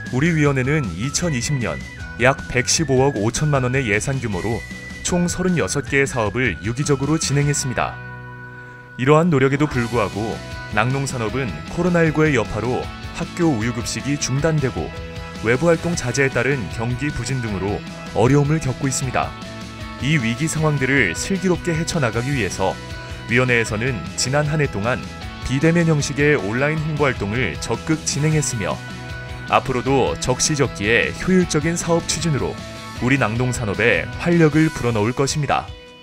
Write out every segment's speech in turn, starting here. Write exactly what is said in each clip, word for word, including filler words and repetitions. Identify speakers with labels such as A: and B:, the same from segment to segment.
A: 우리 위원회는 이천이십 년 약 백십오억 오천만 원의 예산 규모로 총 서른여섯 개의 사업을 유기적으로 진행했습니다. 이러한 노력에도 불구하고 낙농산업은 코로나십구의 여파로 학교 우유급식이 중단되고 외부활동 자제에 따른 경기 부진 등으로 어려움을 겪고 있습니다. 이 위기 상황들을 슬기롭게 헤쳐나가기 위해서 위원회에서는 지난 한 해 동안 비대면 형식의 온라인 홍보활동을 적극 진행했으며 앞으로도 적시적기에 효율적인 사업 추진으로 우리 낙농산업에 활력을 불어넣을 것입니다.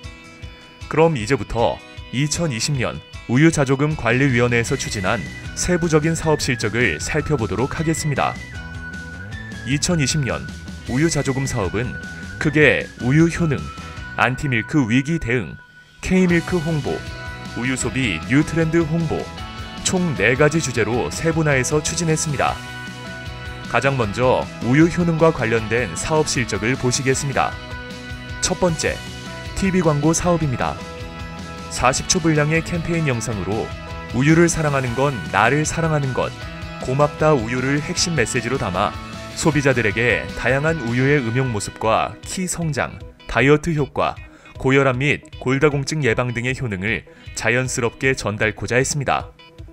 A: 그럼 이제부터 이천이십 년 우유자조금 관리위원회에서 추진한 세부적인 사업 실적을 살펴보도록 하겠습니다. 이천이십 년 우유자조금 사업은 크게 우유 효능, 안티밀크 위기 대응, K밀크 홍보, 우유 소비 뉴 트렌드 홍보, 총 네 가지 주제로 세분화해서 추진했습니다. 가장 먼저 우유 효능과 관련된 사업 실적을 보시겠습니다. 첫 번째, 티비 광고 사업입니다. 사십 초 분량의 캠페인 영상으로 우유를 사랑하는 건 나를 사랑하는 것, 고맙다 우유를 핵심 메시지로 담아 소비자들에게 다양한 우유의 음용 모습과 키 성장, 다이어트 효과, 고혈압 및 골다공증 예방 등의 효능을 자연스럽게 전달코자 했습니다.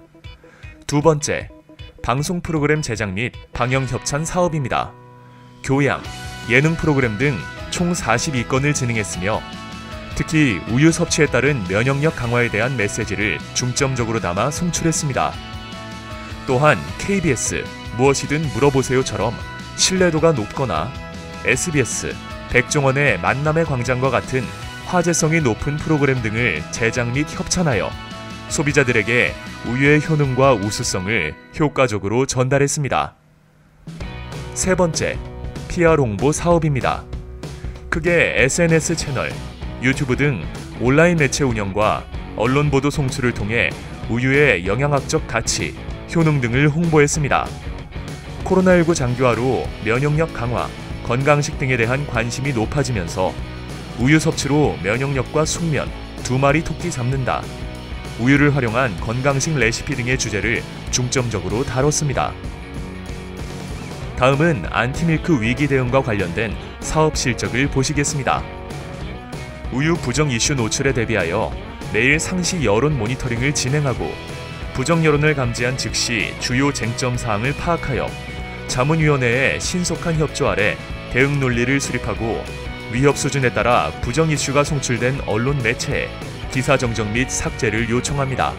A: 두 번째, 방송 프로그램 제작 및 방영 협찬 사업입니다. 교양, 예능 프로그램 등 총 사십이 건을 진행했으며 특히 우유 섭취에 따른 면역력 강화에 대한 메시지를 중점적으로 담아 송출했습니다. 또한 케이비에스 무엇이든 물어보세요처럼 신뢰도가 높거나 에스비에스 백종원의 만남의 광장과 같은 화제성이 높은 프로그램 등을 제작 및 협찬하여 소비자들에게 우유의 효능과 우수성을 효과적으로 전달했습니다. 세 번째, 피알 홍보 사업입니다. 크게 에스엔에스 채널, 유튜브 등 온라인 매체 운영과 언론 보도 송출을 통해 우유의 영양학적 가치, 효능 등을 홍보했습니다. 코로나십구 장기화로 면역력 강화, 건강식 등에 대한 관심이 높아지면서 우유 섭취로 면역력과 숙면, 두 마리 토끼 잡는다, 우유를 활용한 건강식 레시피 등의 주제를 중점적으로 다뤘습니다. 다음은 안티밀크 위기 대응과 관련된 사업 실적을 보시겠습니다. 우유 부정 이슈 노출에 대비하여 매일 상시 여론 모니터링을 진행하고 부정 여론을 감지한 즉시 주요 쟁점 사항을 파악하여 자문위원회의 신속한 협조 아래 대응 논리를 수립하고 위협 수준에 따라 부정 이슈가 송출된 언론 매체에 기사 정정 및 삭제를 요청합니다.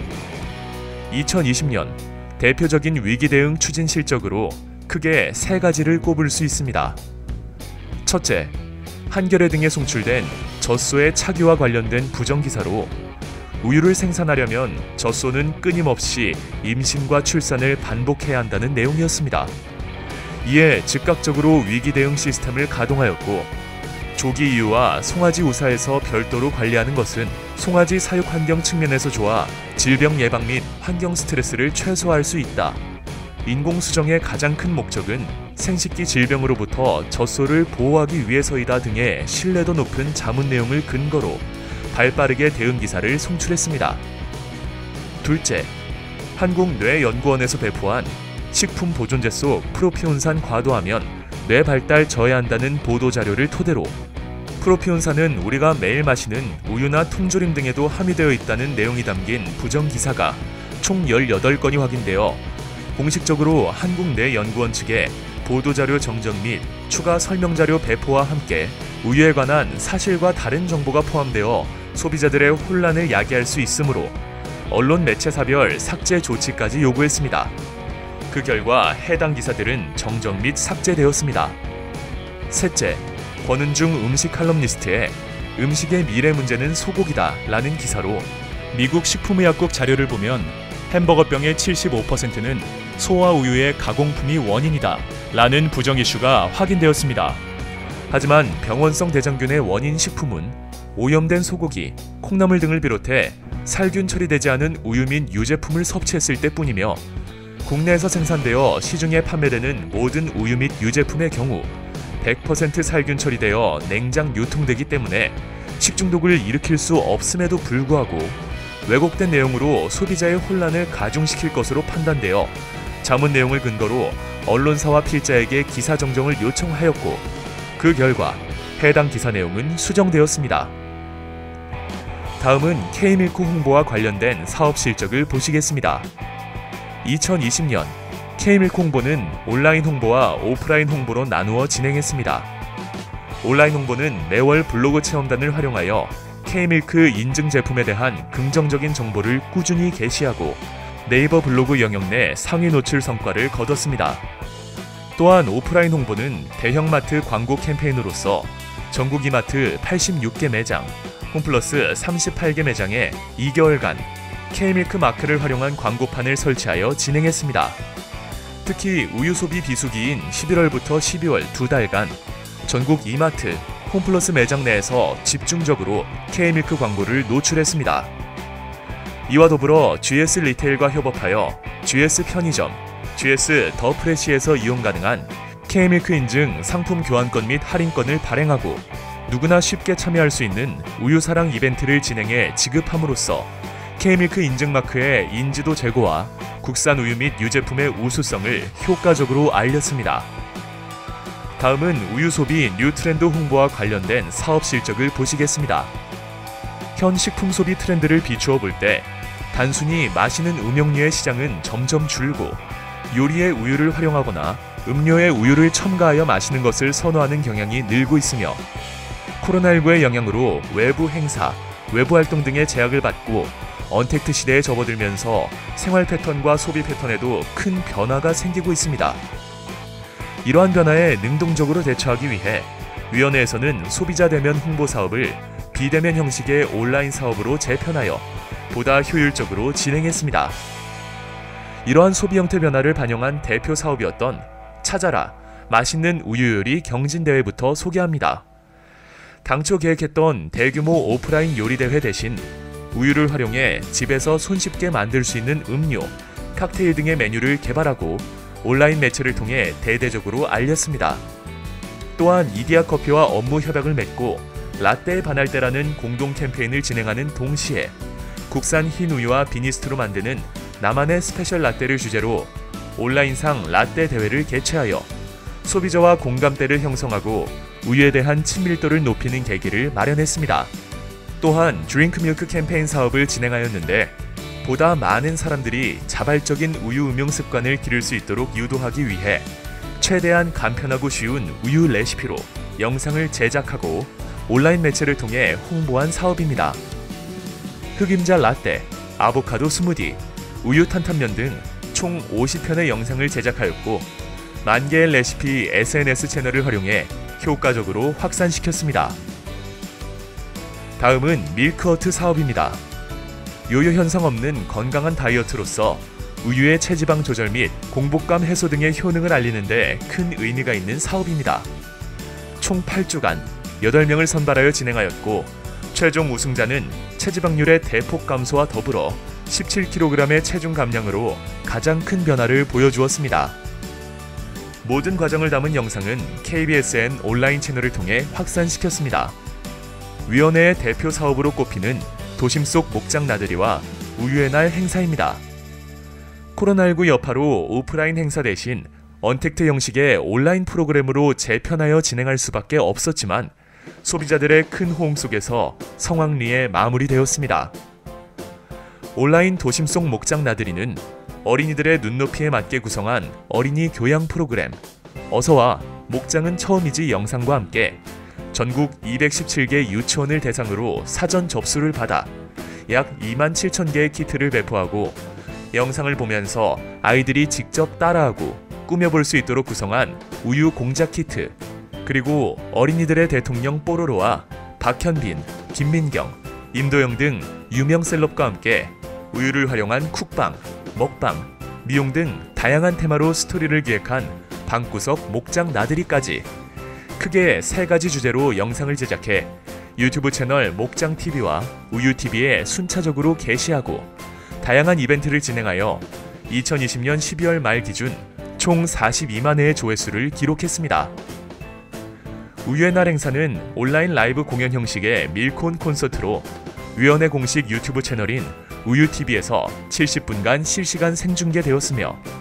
A: 이천이십 년 대표적인 위기 대응 추진 실적으로 크게 세 가지를 꼽을 수 있습니다. 첫째, 한겨레 등에 송출된 젖소의 차기와 관련된 부정 기사로 우유를 생산하려면 젖소는 끊임없이 임신과 출산을 반복해야 한다는 내용이었습니다. 이에 즉각적으로 위기 대응 시스템을 가동하였고 조기 이유와 송아지 우사에서 별도로 관리하는 것은 송아지 사육 환경 측면에서 좋아 질병 예방 및 환경 스트레스를 최소화할 수 있다. 인공수정의 가장 큰 목적은 생식기 질병으로부터 젖소를 보호하기 위해서이다 등의 신뢰도 높은 자문 내용을 근거로 발빠르게 대응 기사를 송출했습니다. 둘째, 한국뇌연구원에서 배포한 식품 보존제 속 프로피온산 과도하면 뇌 발달 저해한다는 보도자료를 토대로 프로피온산은 우리가 매일 마시는 우유나 통조림 등에도 함유되어 있다는 내용이 담긴 부정기사가 총 열여덟 건이 확인되어 공식적으로 한국뇌연구원 측에 보도자료 정정 및 추가 설명자료 배포와 함께 우유에 관한 사실과 다른 정보가 포함되어 소비자들의 혼란을 야기할 수 있으므로 언론 매체사별 삭제 조치까지 요구했습니다. 그 결과 해당 기사들은 정정 및 삭제되었습니다. 셋째, 권은중 음식 칼럼니스트의 음식의 미래 문제는 소고기다 라는 기사로 미국 식품의약국 자료를 보면 햄버거병의 칠십오 퍼센트는 소와 우유의 가공품이 원인이다 라는 부정 이슈가 확인되었습니다. 하지만 병원성 대장균의 원인 식품은 오염된 소고기, 콩나물 등을 비롯해 살균 처리되지 않은 우유 및 유제품을 섭취했을 때뿐이며 국내에서 생산되어 시중에 판매되는 모든 우유 및 유제품의 경우 백 퍼센트 살균 처리되어 냉장 유통되기 때문에 식중독을 일으킬 수 없음에도 불구하고 왜곡된 내용으로 소비자의 혼란을 가중시킬 것으로 판단되어 자문 내용을 근거로 언론사와 필자에게 기사 정정을 요청하였고 그 결과 해당 기사 내용은 수정되었습니다. 다음은 K밀크 홍보와 관련된 사업 실적을 보시겠습니다. 이천이십 년 K밀크 홍보는 온라인 홍보와 오프라인 홍보로 나누어 진행했습니다. 온라인 홍보는 매월 블로그 체험단을 활용하여 K밀크 인증 제품에 대한 긍정적인 정보를 꾸준히 게시하고 네이버 블로그 영역 내 상위 노출 성과를 거뒀습니다. 또한 오프라인 홍보는 대형마트 광고 캠페인으로서 전국 이마트 팔십육 개 매장, 홈플러스 삼십팔 개 매장에 이 개월간 K밀크 마크를 활용한 광고판을 설치하여 진행했습니다. 특히 우유 소비 비수기인 십일월부터 십이월 두 달간 전국 이마트, 홈플러스 매장 내에서 집중적으로 K밀크 광고를 노출했습니다. 이와 더불어 지에스 리테일과 협업하여 지에스 편의점, 지에스 더 프레시에서 이용 가능한 K밀크 인증 상품 교환권 및 할인권을 발행하고 누구나 쉽게 참여할 수 있는 우유사랑 이벤트를 진행해 지급함으로써 K밀크 인증 마크의 인지도 제고와 국산 우유 및 유제품의 우수성을 효과적으로 알렸습니다. 다음은 우유 소비 뉴 트렌드 홍보와 관련된 사업 실적을 보시겠습니다. 현 식품 소비 트렌드를 비추어 볼 때 단순히 마시는 음용류의 시장은 점점 줄고 요리에 우유를 활용하거나 음료에 우유를 첨가하여 마시는 것을 선호하는 경향이 늘고 있으며 코로나십구의 영향으로 외부 행사, 외부 활동 등의 제약을 받고 언택트 시대에 접어들면서 생활 패턴과 소비 패턴에도 큰 변화가 생기고 있습니다. 이러한 변화에 능동적으로 대처하기 위해 위원회에서는 소비자 대면 홍보 사업을 비대면 형식의 온라인 사업으로 재편하여 보다 효율적으로 진행했습니다. 이러한 소비 형태 변화를 반영한 대표 사업이었던 찾아라 맛있는 우유 요리 경진대회부터 소개합니다. 당초 계획했던 대규모 오프라인 요리대회 대신 우유를 활용해 집에서 손쉽게 만들 수 있는 음료, 칵테일 등의 메뉴를 개발하고 온라인 매체를 통해 대대적으로 알렸습니다. 또한 이디야 커피와 업무 협약을 맺고 라떼에 반할 때라는 공동 캠페인을 진행하는 동시에 국산 흰 우유와 비니스트로 만드는 나만의 스페셜 라떼를 주제로 온라인상 라떼 대회를 개최하여 소비자와 공감대를 형성하고 우유에 대한 친밀도를 높이는 계기를 마련했습니다. 또한 드링크 밀크 캠페인 사업을 진행하였는데 보다 많은 사람들이 자발적인 우유 음용 습관을 기를 수 있도록 유도하기 위해 최대한 간편하고 쉬운 우유 레시피로 영상을 제작하고 온라인 매체를 통해 홍보한 사업입니다. 흑임자 라떼, 아보카도 스무디, 우유 탄탄면 등 총 오십 편의 영상을 제작하였고 만 개의 레시피 에스엔에스 채널을 활용해 효과적으로 확산시켰습니다. 다음은 밀크허트 사업입니다. 요요 현상 없는 건강한 다이어트로서 우유의 체지방 조절 및 공복감 해소 등의 효능을 알리는 데 큰 의미가 있는 사업입니다. 총 팔 주간 여덟 명을 선발하여 진행하였고 최종 우승자는 체지방률의 대폭 감소와 더불어 십칠 킬로그램의 체중 감량으로 가장 큰 변화를 보여주었습니다. 모든 과정을 담은 영상은 케이비에스엔 온라인 채널을 통해 확산시켰습니다. 위원회의 대표 사업으로 꼽히는 도심 속 목장 나들이와 우유의 날 행사입니다. 코로나십구 여파로 오프라인 행사 대신 언택트 형식의 온라인 프로그램으로 재편하여 진행할 수밖에 없었지만 소비자들의 큰 호응 속에서 성황리에 마무리되었습니다. 온라인 도심 속 목장 나들이는 어린이들의 눈높이에 맞게 구성한 어린이 교양 프로그램 어서와 목장은 처음이지 영상과 함께 전국 이백십칠 개 유치원을 대상으로 사전 접수를 받아 약 이만 칠천 개의 키트를 배포하고 영상을 보면서 아이들이 직접 따라하고 꾸며볼 수 있도록 구성한 우유 공작 키트, 그리고 어린이들의 대통령 뽀로로와 박현빈, 김민경, 임도영 등 유명 셀럽과 함께 우유를 활용한 쿡방, 먹방, 미용 등 다양한 테마로 스토리를 기획한 방구석 목장 나들이까지 크게 세 가지 주제로 영상을 제작해 유튜브 채널 목장티비와 우유티비에 순차적으로 게시하고 다양한 이벤트를 진행하여 이천이십 년 십이월 말 기준 총 사십이만 회의 조회수를 기록했습니다. 우유의 날 행사는 온라인 라이브 공연 형식의 밀콘 콘서트로 위원회 공식 유튜브 채널인 우유티비에서 칠십 분간 실시간 생중계되었으며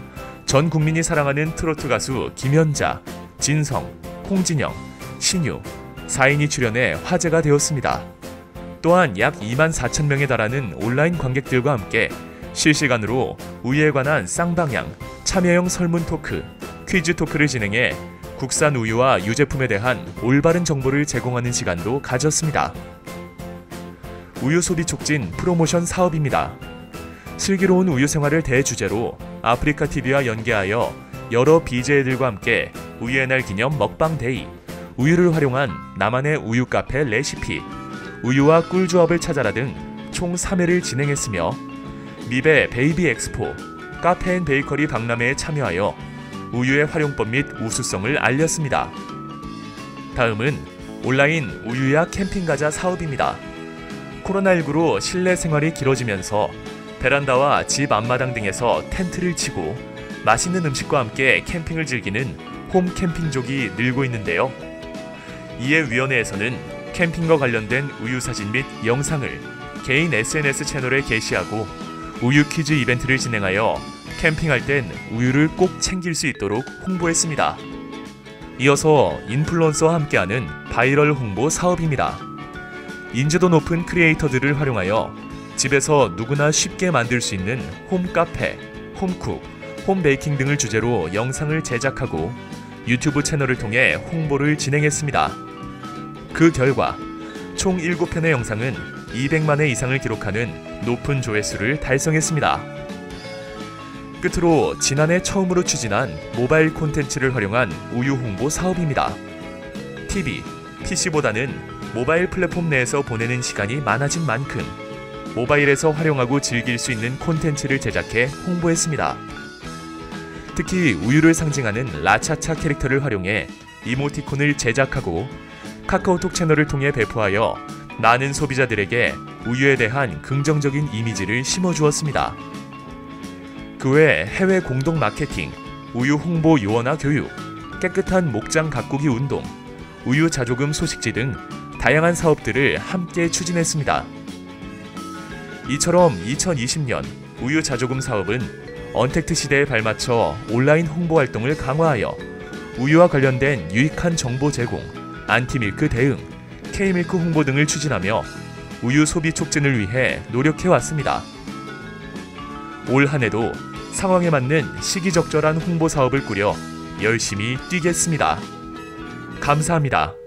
A: 전 국민이 사랑하는 트로트 가수 김연자, 진성, 홍진영, 신유 사 인이 출연해 화제가 되었습니다. 또한 약 이만 사천 명에 달하는 온라인 관객들과 함께 실시간으로 우유에 관한 쌍방향, 참여형 설문 토크, 퀴즈 토크를 진행해 국산 우유와 유제품에 대한 올바른 정보를 제공하는 시간도 가졌습니다. 우유 소비 촉진 프로모션 사업입니다. 슬기로운 우유 생활을 대주제로 아프리카티비와 연계하여 여러 비제이들과 함께 우유의 날 기념 먹방 데이, 우유를 활용한 나만의 우유 카페 레시피, 우유와 꿀 조합을 찾아라 등 총 삼 회를 진행했으며 미베 베이비 엑스포, 카페 앤 베이커리 박람회에 참여하여 우유의 활용법 및 우수성을 알렸습니다. 다음은 온라인 우유야 캠핑 가자 사업입니다. 코로나십구로 실내 생활이 길어지면서 베란다와 집 앞마당 등에서 텐트를 치고 맛있는 음식과 함께 캠핑을 즐기는 홈 캠핑족이 늘고 있는데요. 이에 위원회에서는 캠핑과 관련된 우유 사진 및 영상을 개인 에스엔에스 채널에 게시하고 우유 퀴즈 이벤트를 진행하여 캠핑할 땐 우유를 꼭 챙길 수 있도록 홍보했습니다. 이어서 인플루언서와 함께하는 바이럴 홍보 사업입니다. 인지도 높은 크리에이터들을 활용하여 집에서 누구나 쉽게 만들 수 있는 홈 카페, 홈쿡, 홈 베이킹 등을 주제로 영상을 제작하고 유튜브 채널을 통해 홍보를 진행했습니다. 그 결과 총 일곱 편의 영상은 이백만 회 이상을 기록하는 높은 조회수를 달성했습니다. 끝으로 지난해 처음으로 추진한 모바일 콘텐츠를 활용한 우유 홍보 사업입니다. 티비, 피씨보다는 모바일 플랫폼 내에서 보내는 시간이 많아진 만큼 모바일에서 활용하고 즐길 수 있는 콘텐츠를 제작해 홍보했습니다. 특히 우유를 상징하는 라차차 캐릭터를 활용해 이모티콘을 제작하고 카카오톡 채널을 통해 배포하여 많은 소비자들에게 우유에 대한 긍정적인 이미지를 심어주었습니다. 그 외 해외 공동 마케팅, 우유 홍보 요원화 교육, 깨끗한 목장 가꾸기 운동, 우유 자조금 소식지 등 다양한 사업들을 함께 추진했습니다. 이처럼 이천이십 년 우유 자조금 사업은 언택트 시대에 발맞춰 온라인 홍보 활동을 강화하여 우유와 관련된 유익한 정보 제공, 안티밀크 대응, K밀크 홍보 등을 추진하며 우유 소비 촉진을 위해 노력해왔습니다. 올 한 해도 상황에 맞는 시기적절한 홍보 사업을 꾸려 열심히 뛰겠습니다. 감사합니다.